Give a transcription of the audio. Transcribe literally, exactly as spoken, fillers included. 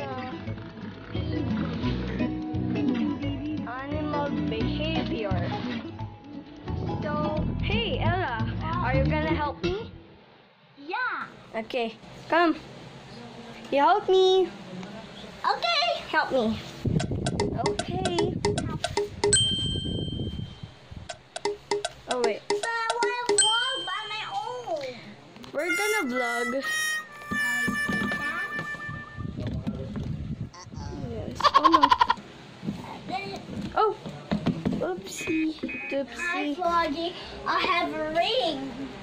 Animal behavior. So, hey Ella, are you gonna help me? Yeah. Okay, come. You help me. Okay. Help me. Okay. Oh wait, But I want to vlog by my own. we're gonna vlog. Yes. Oh no. Oh. Oopsie. Hi Doopsie. vlogging. I have a ring.